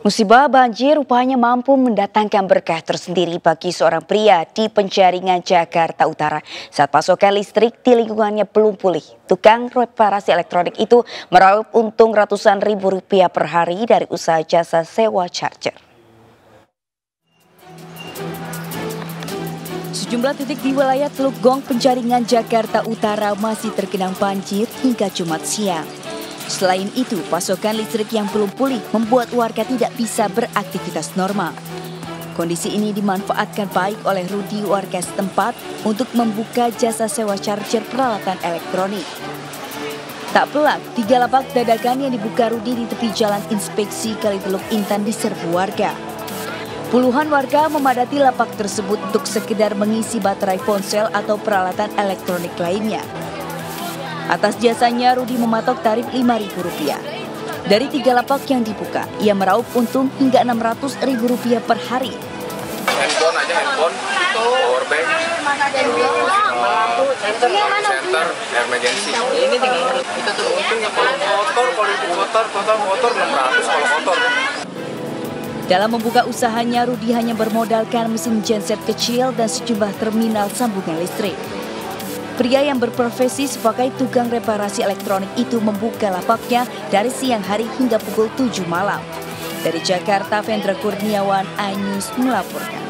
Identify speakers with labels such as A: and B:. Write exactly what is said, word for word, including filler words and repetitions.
A: Musibah banjir rupanya mampu mendatangkan berkah tersendiri bagi seorang pria di Penjaringan, Jakarta Utara saat pasokan listrik di lingkungannya belum pulih. Tukang reparasi elektronik itu meraup untung ratusan ribu rupiah per hari dari usaha jasa sewa charger. Sejumlah titik di wilayah Teluk Gong, Penjaringan, Jakarta Utara masih tergenang banjir hingga Jumat siang. Selain itu, pasokan listrik yang belum pulih membuat warga tidak bisa beraktivitas normal. Kondisi ini dimanfaatkan baik oleh Rudi warga setempat untuk membuka jasa sewa charger peralatan elektronik. Tak pelak, tiga lapak dadakan yang dibuka Rudi di tepi jalan Inspeksi Kaliteluk Intan diserbu warga. Puluhan warga memadati lapak tersebut untuk sekedar mengisi baterai ponsel atau peralatan elektronik lainnya. Atas jasanya, Rudi mematok tarif lima ribu rupiah. Dari tiga lapak yang dibuka, ia meraup untung hingga enam ratus ribu rupiah per hari.
B: Handphone aja, handphone, power bank, center, emergency. Ini tinggal kita tuh untungnya kalau motor, kalau itu motor, total motor enam ratus kalau motor.
A: Dalam membuka usahanya, Rudi hanya bermodalkan mesin genset kecil dan sejumlah terminal sambungan listrik. Pria yang berprofesi sebagai tukang reparasi elektronik itu membuka lapaknya dari siang hari hingga pukul tujuh malam. Dari Jakarta, Vendra Kurniawan, iNews melaporkan.